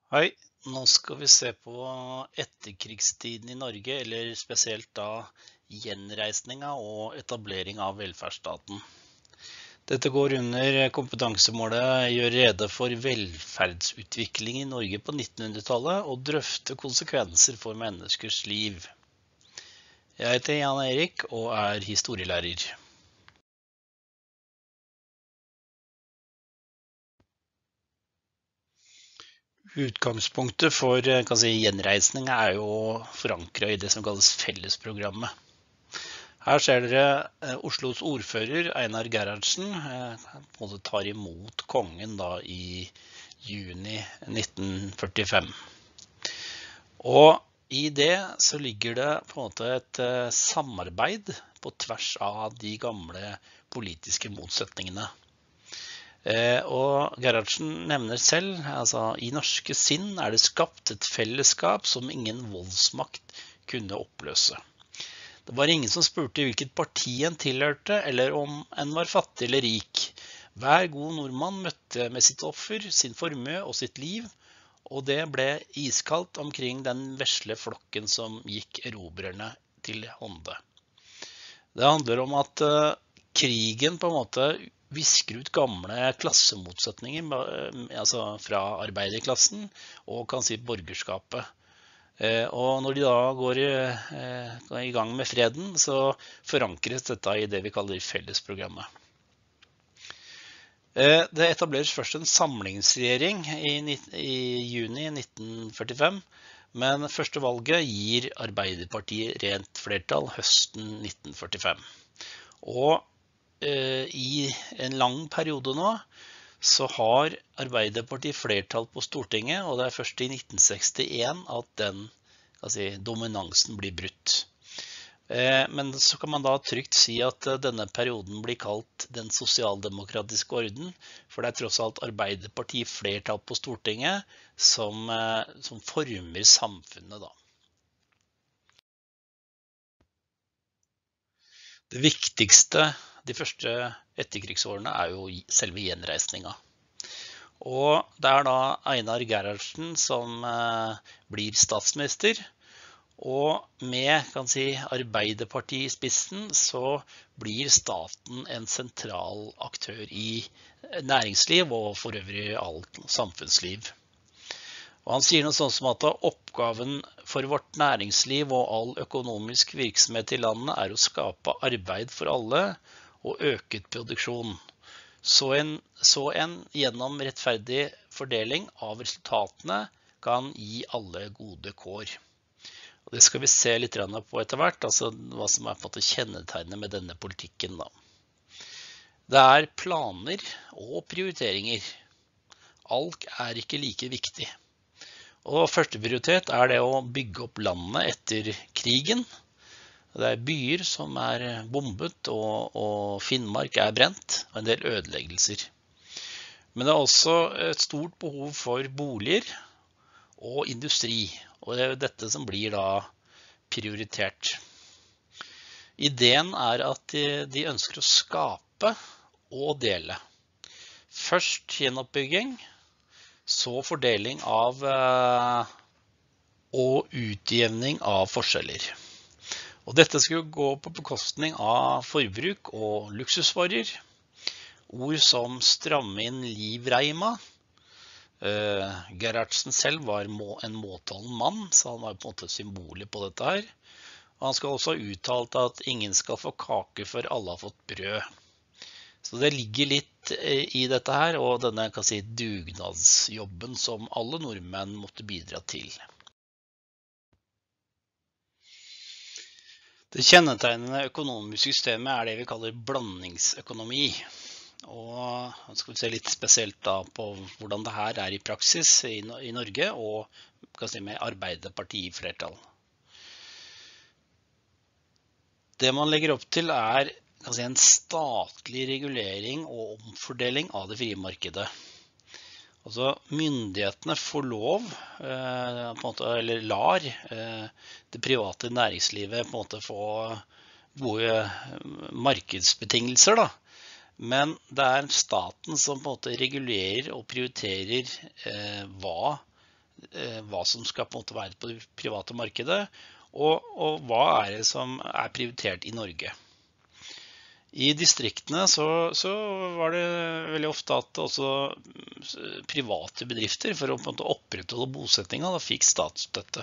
Hei, nå skal vi se på etterkrigstiden i Norge, eller spesielt da gjenreisninga og etablering av velferdsstaten. Dette går under kompetansemålet gjør rede for velferdsutvikling i Norge på 1900-tallet og drøfte konsekvenser for menneskers liv. Jeg heter Jan Erik og er historielærer. Utgangspunktet for gjenreisning er jo forankret i det som kalles fellesprogrammet. Her ser dere Oslos ordfører Einar Gerhardsen tar imot kongen da i juni 1945. Og i det så ligger det på en måte et samarbeid på tvers av de gamle politiske motsetningene. Og Gerhardsen nevner selv, altså i norske sinn er det skapt et fellesskap som ingen voldsmakt kunne oppløse. Det var ingen som spurte hvilket parti en tilhørte, eller om en var fattig eller rik. Hver god nordmann møtte med sitt offer, sin formue og sitt liv, og det ble iskaldt omkring den vesle flokken som gikk erobrerne til hånde. Det handler om at krigen på en måte visker ut gamle klassemotsetninger, altså fra arbeiderklassen og kan si borgerskapet. Og når de da går i gang med freden, så forankres dette i det vi kaller fellesprogrammet. Det etableres først en samlingsregjering i juni 1945, men første valget gir Arbeiderpartiet rent flertall høsten 1945. Og i en lang periode nå så har Arbeiderpartiet flertall på Stortinget, og det er først i 1961 at den dominansen blir brutt. Men så kan man da trygt si at denne perioden blir kalt den sosialdemokratiske orden, for det er tross alt Arbeiderpartiet flertall på Stortinget som former samfunnet da. Det viktigste de første etterkrigsårene er jo selve gjenreisninga. Og det er da Einar Gerhardsen som blir statsminister, og med Arbeiderpartiet i spissen så blir staten en sentral aktør i næringsliv og for øvrig alt samfunnsliv. Og han sier noe sånn som at oppgaven for vårt næringsliv og all økonomisk virksomhet i landet er å skape arbeid for alle og øket produksjon. Så en gjennom rettferdig fordeling av resultatene kan gi alle gode kår. Og det skal vi se litt på etter hvert, altså hva som er på en måte kjennetegnet med denne politikken da. Det er planer og prioriteringer. Alt er ikke like viktig. Og første prioritet er det å bygge opp landet etter krigen. Det er byer som er bombet, og Finnmark er brent, og en del ødeleggelser. Men det er også et stort behov for boliger og industri, og det er dette som blir da prioritert. Ideen er at de ønsker å skape og dele. Først gjenoppbygging, så fordeling av og utjevning av forskjeller. Og dette skulle gå på bekostning av forbruk og luksusvarer. Ord som stramme inn livreima. Gerhardsen selv var en måtholden mann, så han var på en måte symbolet på dette her. Og han skal også ha uttalt at ingen skal få kake før alle har fått brød. Så det ligger litt i dette her, og denne dugnadsjobben som alle nordmenn måtte bidra til. Det kjennetegnende økonomiske systemet er det vi kaller blandingsøkonomi. Og nå skal vi se litt spesielt da på hvordan det her er i praksis i Norge, og med Arbeiderpartiet i flertall. Det man legger opp til er en statlig regulering og omfordeling av det frie markedet. Altså myndighetene får lov, eller lar det private næringslivet på en måte få gode markedsbetingelser da. Men det er staten som på en måte regulerer og prioriterer hva hva som skal på en måte være på det private markedet, og hva det som prioritert i Norge. I distriktene så var det veldig ofte at også private bedrifter for å på en måte opprettholde bosetningen da fikk statsstøtte.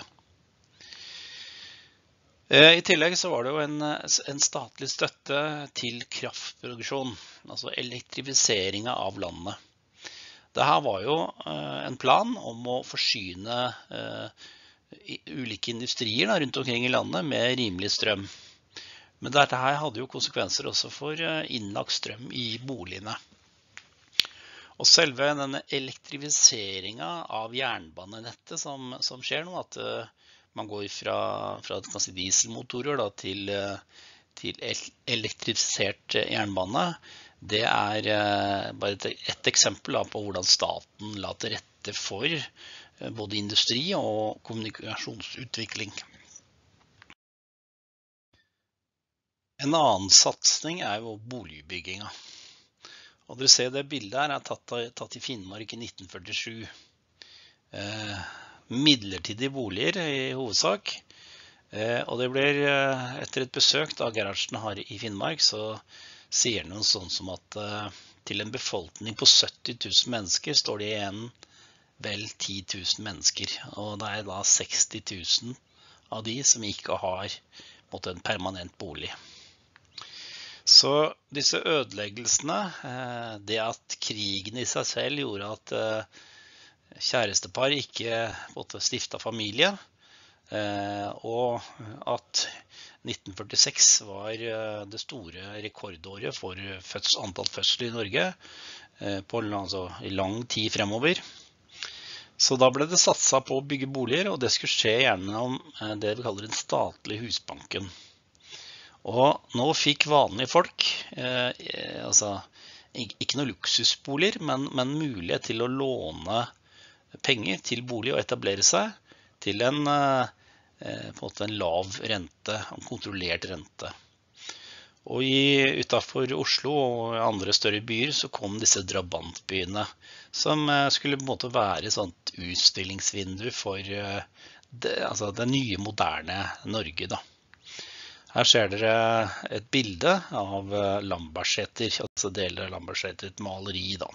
I tillegg så var det jo en statlig støtte til kraftproduksjon, altså elektrifiseringen av landet. Dette var jo en plan om å forsyne ulike industrier da, rundt omkring i landet med rimelig strøm. Men dette her hadde jo konsekvenser også for innlagt strøm i boligene. Og selve denne elektrifiseringen av jernbanenettet som skjer nå, at man går fra dieselmotorer da, til elektrifisert jernbane, det bare et eksempel da, på hvordan staten la til rette for både industri og kommunikasjonsutvikling. En annen satsing jo boligbygginga. Og dere ser det bildet her tatt i Finnmark i 1947. Midlertidige boliger i hovedsak. Og det blir etter et besøk da Gerhardsen har i Finnmark, så sier han noe sånn som at til en befolkning på 70 000 mennesker står det igjen vel 10 000 mennesker. Og det da 60 000 av de som ikke har en permanent bolig. Så disse ødeleggelsene, det at krigen i seg selv gjorde at kjærestepar ikke stiftet familie, og at 1946 var det store rekordåret for antall fødsler i Norge på i lang tid fremover. Så da ble det satset på å bygge boliger, og det skulle skje gjerne om det vi kaller den statlige husbanken. Og nå fikk vanlige folk, ikke noen luksusboliger, men mulighet til å låne penger til bolig og etablere seg til en lav rente, en kontrollert rente. Og utenfor Oslo og andre større byer så kom disse drabantbyene, som skulle på en måte være et sånt utstillingsvindu for det nye, moderne Norge da. Her ser dere et bilde av Lambertseter, altså deler av Lambertseter, et maleri da.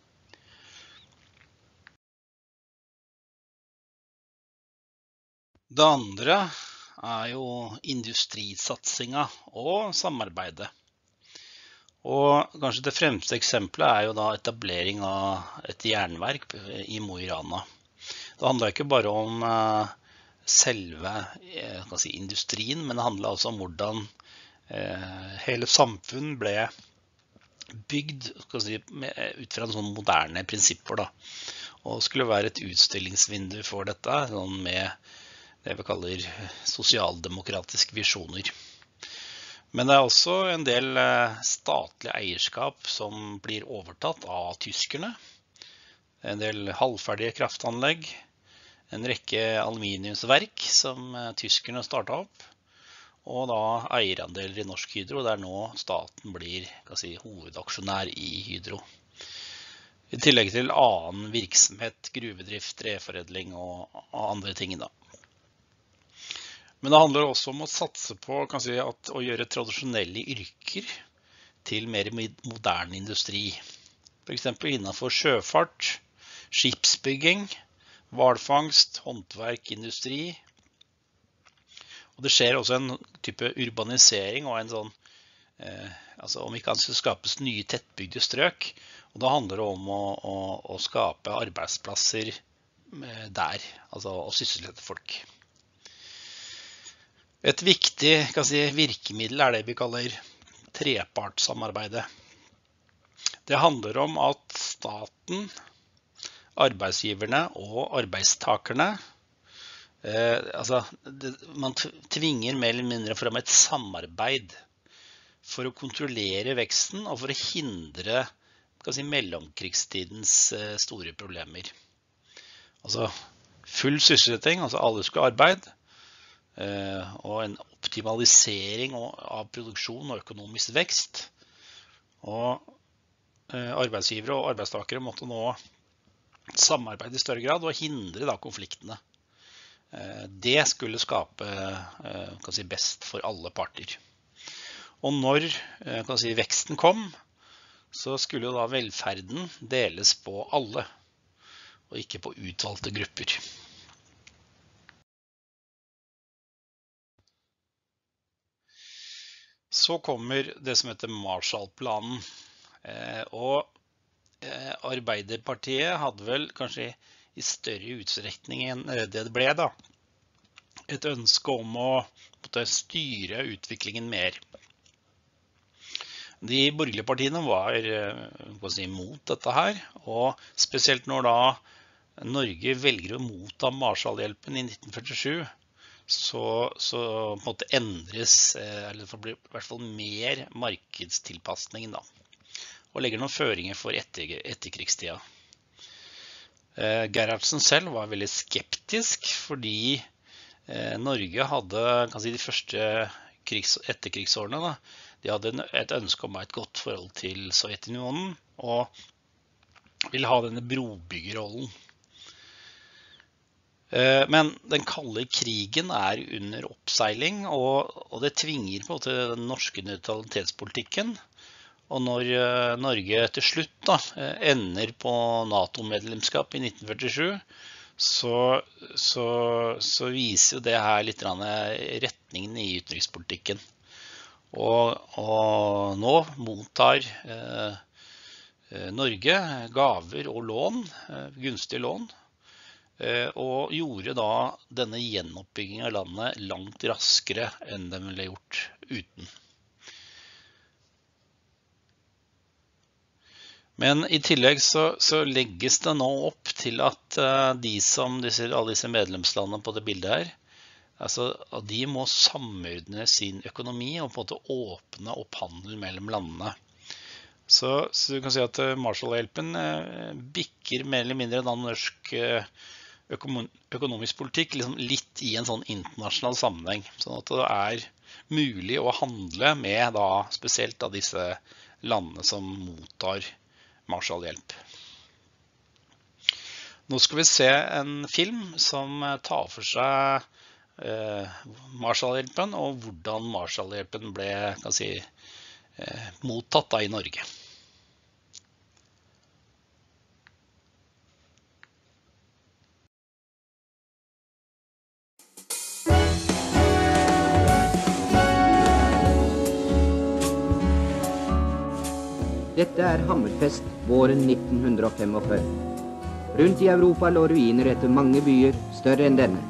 Det andre jo industrisatsingen og samarbeidet. Og kanskje det fremste eksempelet jo da etablering av et jernverk i Mo i Rana. Det handler ikke bare om selve industrien, men det handler også om hvordan hele samfunn ble bygd ut fra sånne moderne prinsipper da. Og skulle være et utstillingsvindu for dette, sånn med det vi kaller sosialdemokratiske visjoner. Men det også en del statlig eierskap som blir overtatt av tyskerne. En del halvferdige kraftanlegg. En rekke aluminiumsverk som tyskerne startet opp, og da eierandeler i Norsk Hydro, der nå staten blir hovedaksjonær i Hydro. I tillegg til annen virksomhet, gruvedrift, treforedling og andre ting da. Men det handler også om å satse på å gjøre tradisjonelle yrker til mer moderne industri. For eksempel innenfor sjøfart, skipsbygging, hvalfangst, håndverk, industri. Og det skjer også en type urbanisering og en sånn, om ikke annet skal skapes nye tettbygde strøk. Og da handler det om å skape arbeidsplasser der, altså å sysselsette folk. Et viktig virkemiddel det vi kaller trepartssamarbeidet. Det handler om at staten, arbeidsgiverne og arbeidstakerne, man tvinger mer eller mindre frem et samarbeid for å kontrollere veksten og for å hindre mellomkrigstidens store problemer. Altså full sysselsetting, altså alle skal arbeide, og en optimalisering av produksjon og økonomisk vekst. Og arbeidsgivere og arbeidstakere måtte nå samarbeide i større grad og hindre da konfliktene. Det skulle skape best for alle parter. Og når veksten kom, så skulle jo da velferden deles på alle, og ikke på utvalgte grupper. Så kommer det som heter Marshallplanen, og Arbeiderpartiet hadde vel kanskje i større utstrekning enn det ble da, et ønske om å styre utviklingen mer. De borgerlige partiene var imot dette her, og spesielt når da Norge velger å motta Marshallhjelpen i 1947, så på en måte endres, eller det blir i hvert fall mer markedstilpasning da, og legger noen føringer for etterkrigstida. Gerhardsen selv var veldig skeptisk, fordi Norge hadde, de første etterkrigsårene da, de hadde et ønske om et godt forhold til Sovjetunionen, og ville ha denne brobyggerrollen. Men den kalde krigen under oppseiling, og det tvinger på den norske nøytralitetspolitikken. Og når Norge til slutt da, ender på NATO-medlemskap i 1947, så viser jo det her litt retningen i utenrikspolitikken. Og nå mottar Norge gaver og lån, gunstige lån, og gjorde da denne gjenoppbyggingen av landet langt raskere enn de ville gjort uten. Men i tillegg så legges det nå opp til at alle disse medlemslandene på det bildet her, at de må samordne sin økonomi og på en måte åpne opp handel mellom landene. Så du kan si at Marshallhjelpen bikker mer eller mindre da norsk økonomisk politikk liksom litt i en sånn internasjonal sammenheng, sånn at det mulig å handle med da, spesielt av disse landene som mottar Marshallhjelp. Nå skal vi se en film som tar for seg Marshallhjelpen og hvordan Marshallhjelpen ble mottatt da i Norge. Dette Hammerfest våren 1945. Rundt i Europa lå ruiner etter mange byer større enn denne.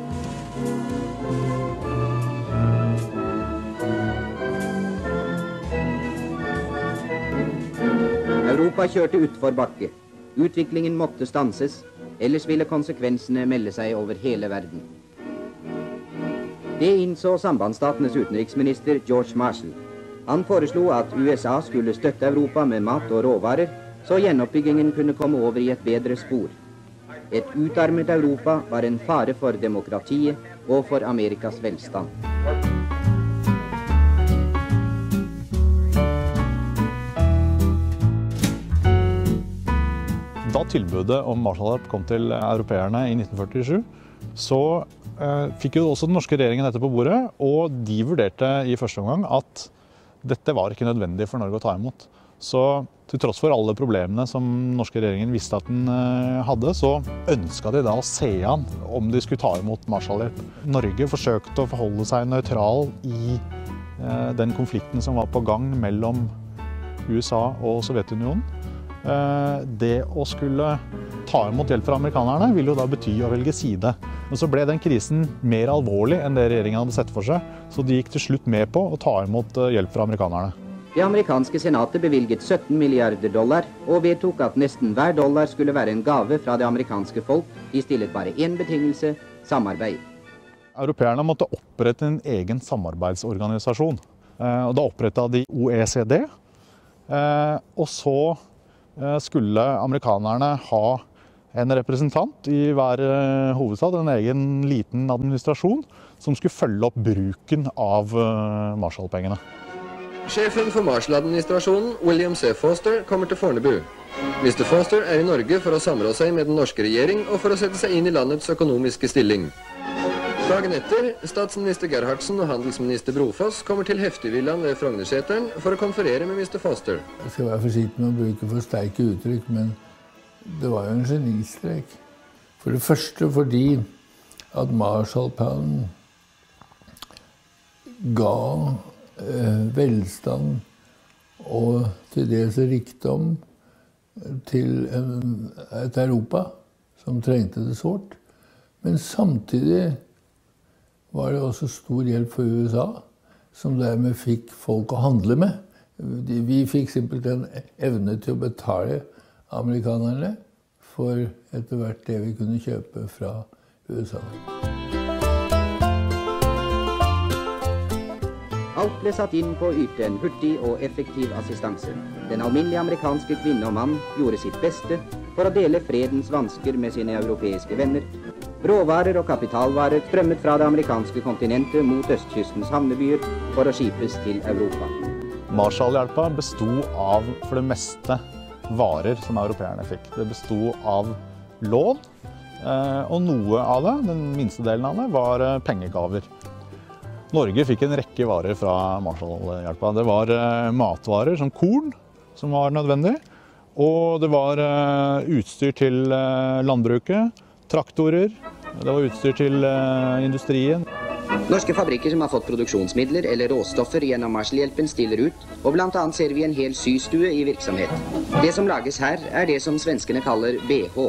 Europa kjørte utfor bakke. Utviklingen måtte stanses, ellers ville konsekvensene melde seg over hele verden. Det innså sambandsstatenes utenriksminister George Marshall. Han foreslo at USA skulle støtte Europa med mat og råvarer, så gjenoppbyggingen kunne komme over i et bedre spor. Et utarmet Europa var en fare for demokratiet og for Amerikas velstand. Da tilbudet om Marshallhjelp kom til europeerne i 1947, så fikk jo også den norske regjeringen dette på bordet, og de vurderte i første omgang at dette var ikke nødvendig for Norge å ta imot. Så til tross for alle problemene som den norske regjeringen visste at den hadde, så ønsket de da å se an om de skulle ta imot Marshallhjelp. Norge forsøkte å forholde seg nøytral i den konflikten som var på gang mellom USA og Sovjetunionen. Det å skulle ta imot hjelp fra amerikanerne ville jo da bety å velge side. Men så ble den krisen mer alvorlig enn det regjeringen hadde sett for seg, så de gikk til slutt med på å ta imot hjelp fra amerikanerne. Det amerikanske senatet bevilget 17 milliarder dollar og vedtok at nesten hver dollar skulle være en gave fra det amerikanske folk. De stillet bare én betingelse: samarbeid. Europeerne måtte opprette en egen samarbeidsorganisasjon, og da opprettet de OECD, og så skulle amerikanerne ha en representant i hver hovedstad, en egen liten administrasjon, som skulle følge opp bruken av Marshallpengene. Sjefen for Marshall-administrasjonen, William C. Foster, kommer til Fornebu. Mr. Foster I Norge for å samrå seg med den norske regjering og for å sette seg inn I landets økonomiske stilling. Dagen etter, statsminister Gerhardsen og handelsminister Brofoss kommer til Heftigvillaen ved Frognerseteren for å konferere med Mr. Foster. Jeg skal være forsiktig med å bruke for sterke uttrykk, men det var jo en genistrek. For det første fordi at Marshallplanen ga velstand og til dels rikdom til et Europa som trengte det sårt. Men samtidig var det også stor hjelp for USA, som dermed fikk folk å handle med. Vi fikk simpelthen evne til å betale amerikanerne for etter hvert det vi kunne kjøpe fra USA. Alt ble satt inn på å yte en hurtig og effektiv assistanse. Den alminnelige amerikanske kvinne og mann gjorde sitt beste for å dele fredens vansker med sine europeiske venner. Råvarer og kapitalvarer strømmet fra det amerikanske kontinentet mot østkystens havnebyer for å skipes til Europa. Marshallhjelpa besto av for det meste varer som europeerne fikk. Det besto av lån, og noe av det, den minste delen av det, var pengegaver. Norge fikk en rekke varer fra Marshallhjelpa. Det var matvarer som korn, som var nødvendig, og det var utstyr til landbruket, traktorer, det var utstyr til industrien. Norske fabrikker som har fått produksjonsmidler eller råstoffer gjennom Marshallhjelpen stiller ut, og blant annet ser vi en hel systue I virksomhet. Det som lages her det som svenskene kaller BH.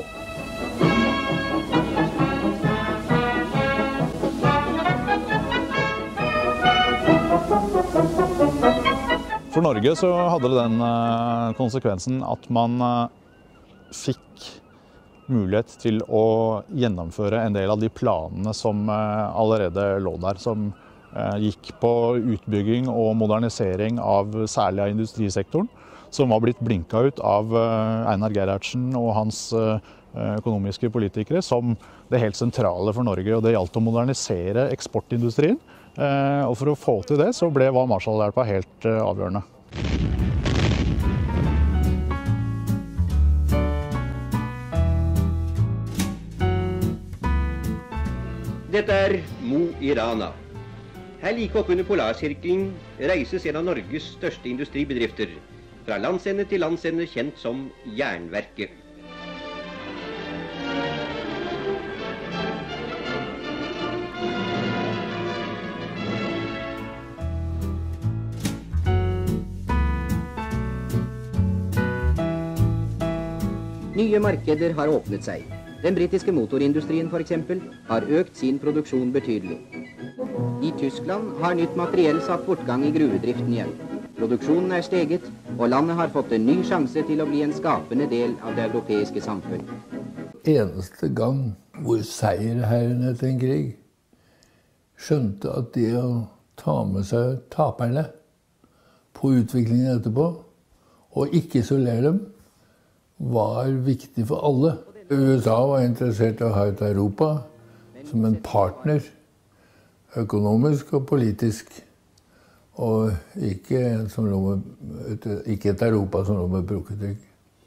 For Norge så hadde det den konsekvensen at man fikk mulighet til å gjennomføre en del av de planene som allerede lå der, som gikk på utbygging og modernisering av særlig av industrisektoren, som var blitt blinket ut av Einar Gerhardsen og hans økonomiske politikere som det helt sentrale for Norge, og det gjaldt å modernisere eksportindustrien. Og for å få til det så var Marshallhjelpa helt avgjørende. Dette Mo I Rana. Her like oppe under Polarsirkelen reises en av Norges største industribedrifter, fra landsende til landsende kjent som Jernverket. Nye markeder har åpnet seg. Den britiske motorindustrien for eksempel har økt sin produksjon betydelig. I Tyskland har nytt materiell satt bortgang I gruvedriften igjen. Produksjonen steget, og landet har fått en ny sjanse til å bli en skapende del av det europeiske samfunn. Eneste gang hvor seierherrene etter en krig skjønte at det å ta med seg taperne på utviklingen etterpå, og ikke isolere dem, var viktig for alle. USA var interessert I å ha et Europa som en partner, økonomisk og politisk, og ikke et Europa som lå med brukket rygg.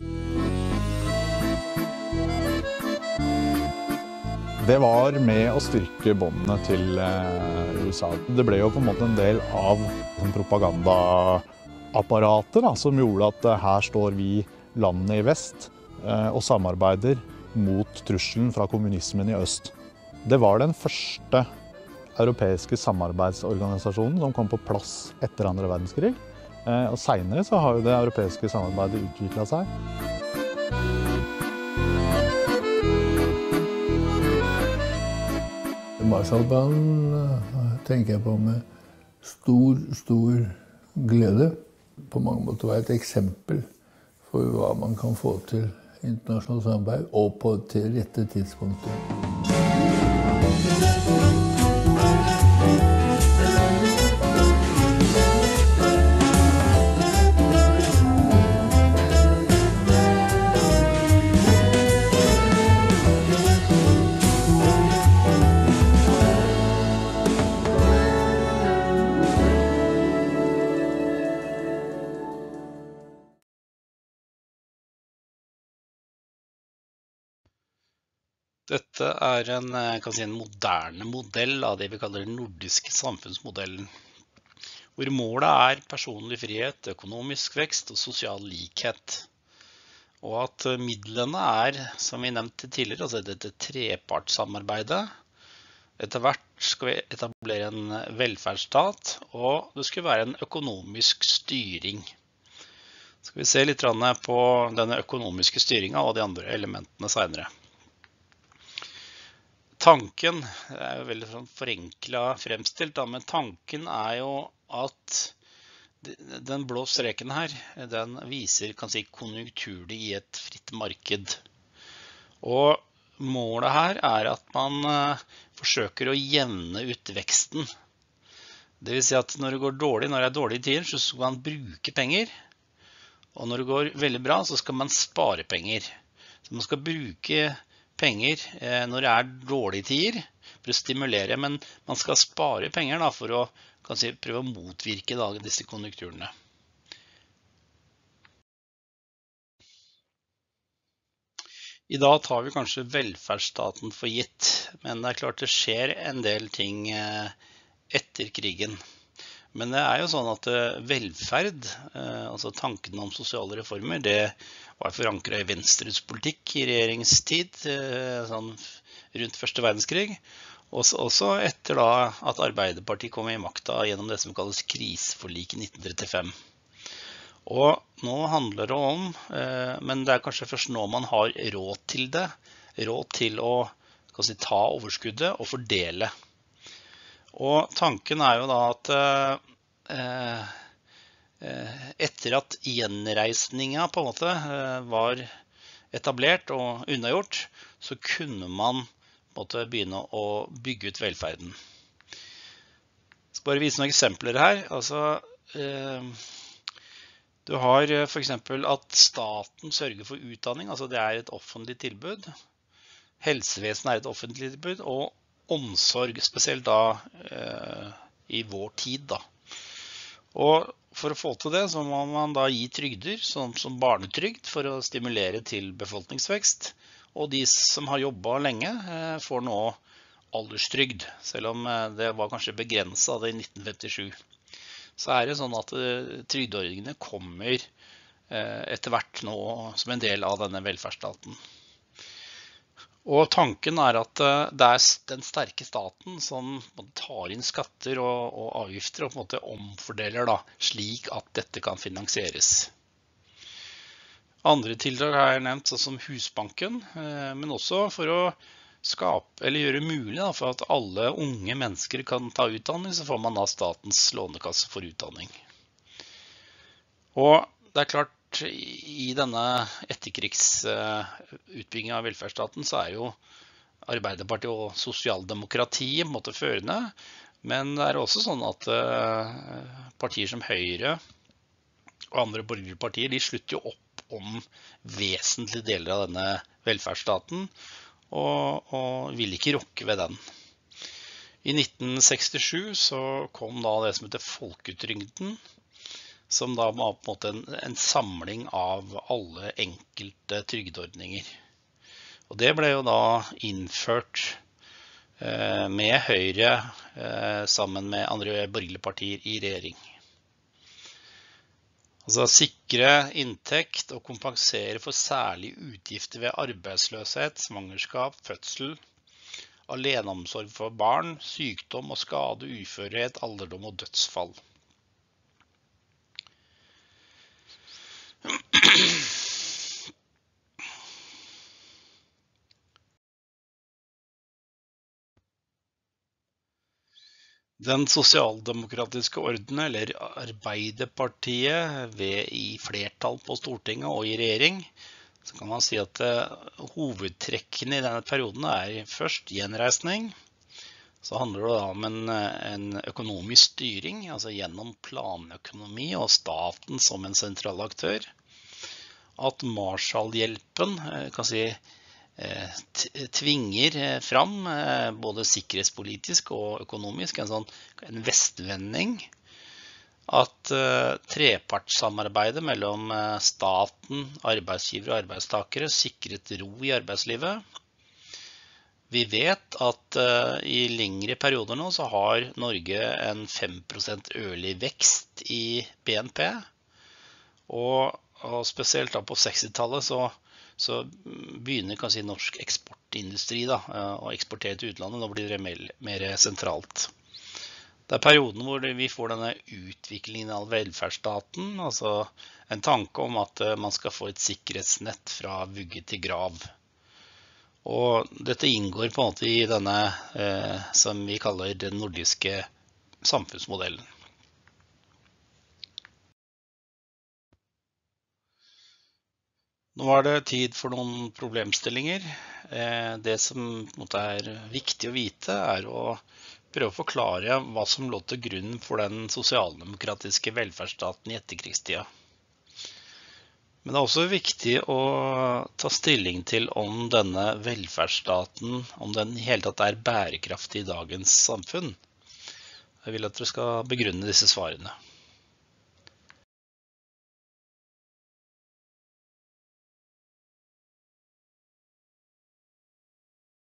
Det var med å styrke båndene til USA. Det ble jo på en måte en del av propagandaapparatet som gjorde at her står vi landene I vest og samarbeider mot trusselen fra kommunismen I øst. Det var den første europeiske samarbeidsorganisasjonen som kom på plass etter andre verdenskrig. Og senere så har jo det europeiske samarbeidet utviklet seg. Marshallplanen tenker jeg på med stor glede. På mange måter var et eksempel for hva man kan få til internasjonalt samarbeid, og på til rette tidspunkter. Dette en moderne modell av det vi kaller den nordiske samfunnsmodellen, hvor målet personlig frihet, økonomisk vekst og sosial likhet. Og at midlene som vi nevnte tidligere, altså dette trepartssamarbeidet. Etter hvert skal vi etablere en velferdsstat, og det skal være en økonomisk styring. Skal vi se litt på denne økonomiske styringen og de andre elementene senere. Tanken jo veldig forenklet fremstilt, men tanken jo at den blå streken her, den viser konjunkturer i et fritt marked. Og målet her at man forsøker å jevne ut veksten. Det vil si at når det går dårlig, når det dårlige tider, så skal man bruke penger. Og når det går veldig bra, så skal man spare penger. Så man skal bruke penger når det dårlige tider for å stimulere, men man skal spare penger for å prøve å motvirke disse konjunkturene. I dag tar vi kanskje velferdsstaten for gitt, men det klart det skjer en del ting etter krigen. Men det jo sånn at velferd, altså tanken om sosiale reformer, det var forankret i Venstres politikk i regjeringstid, sånn rundt første verdenskrig, og også etter at Arbeiderpartiet kom i makta gjennom det som kalles kriseforlik i 1935. Og nå handler det om, men det kanskje først nå man har råd til det, råd til å ta overskuddet og fordele. Og tanken jo da at etter at gjenreisningen på en måte var etablert og unnagjort, så kunne man på en måte begynne å bygge ut velferden. Jeg skal bare vise noen eksempler her. Altså, du har for eksempel at staten sørger for utdanning, altså det et offentlig tilbud. Helsevesen et offentlig tilbud, og omsorg, spesielt da i vår tid da. Og for å få til det, så må man da gi trygder, som barnetrygd, for å stimulere til befolkningsvekst. Og de som har jobbet lenge, får nå alderstrygd, selv om det var kanskje begrenset det i 1957. Så det sånn at trygdeordningene kommer etter hvert nå som en del av denne velferdsstaten. Og tanken at det den sterke staten som tar inn skatter og avgifter og på en måte omfordeler da, slik at dette kan finansieres. Andre tiltak har jeg nevnt, sånn som Husbanken, men også for å skape eller gjøre mulig da, for at alle unge mennesker kan ta utdanning, så får man da statens lånekasse for utdanning. Og det klart, i denne etterkrigsutbyggingen av velferdsstaten så jo Arbeiderpartiet og sosialdemokratiet på en måte førende, men det også sånn at partier som Høyre og andre borgerlige partier, de slutter jo opp om vesentlige deler av denne velferdsstaten og vil ikke rokke ved den. I 1967 så kom da det som heter Folketrygden, som da var på en måte en samling av alle enkelte trygdeordninger. Og det ble jo da innført med Høyre sammen med andre borgerlige partier i regjering. Altså sikre inntekt og kompensere for særlige utgifter ved arbeidsløshet, svangerskap, fødsel, aleneomsorg for barn, sykdom og skade, uførhet, alderdom og dødsfall. Den sosialdemokratiske orden, eller Arbeiderpartiet, i flertall på Stortinget og i regjering, så kan man si at hovedtrekkene i denne perioden først gjenreisning. Så handler det da om en økonomisk styring, altså gjennom planøkonomi og staten som en sentral aktør. At Marshallhjelpen tvinger fram både sikkerhetspolitisk og økonomisk en vestvending. At trepartssamarbeidet mellom staten, arbeidsgivere og arbeidstakere sikret ro i arbeidslivet. Vi vet at i lengre perioder nå så har Norge en 5% årlig vekst i BNP, og spesielt da på 60-tallet så begynner kanskje norsk eksportindustri da, å eksportere til utlandet. Nå blir det mer sentralt. Det perioden hvor vi får denne utviklingen av velferdsstaten, altså en tanke om at man skal få et sikkerhetsnett fra vugge til grav. Og dette inngår på en måte i denne som vi kaller den nordiske samfunnsmodellen. Nå er det tid for noen problemstillinger. Det som på en måte er viktig å vite er å prøve å forklare hva som lå til grunn for den sosialdemokratiske velferdsstaten i etterkrigstida. Men det er også viktig å ta stilling til om denne velferdsstaten, om den i hele tatt er bærekraftig i dagens samfunn. Jeg vil at dere skal begrunne disse svarene.